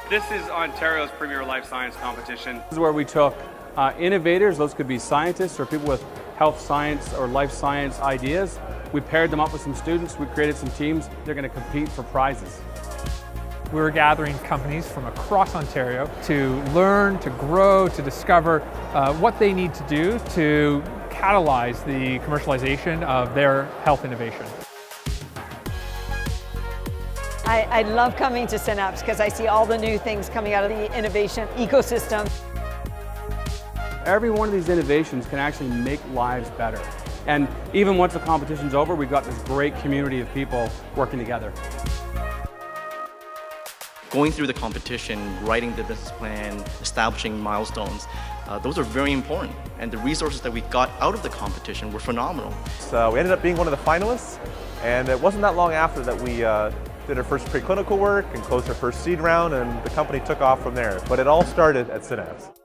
This is Ontario's premier life science competition. This is where we took innovators, those could be scientists or people with health science or life science ideas. We paired them up with some students, we created some teams. They're going to compete for prizes. We were gathering companies from across Ontario to learn, to grow, to discover what they need to do to catalyze the commercialization of their health innovation. I love coming to Synapse because I see all the new things coming out of the innovation ecosystem. Every one of these innovations can actually make lives better. And even once the competition's over, we've got this great community of people working together. Going through the competition, writing the business plan, establishing milestones, those are very important. And the resources that we got out of the competition were phenomenal. So we ended up being one of the finalists, and it wasn't that long after that we did our first preclinical work and closed our first seed round, and the company took off from there. But it all started at Synapse.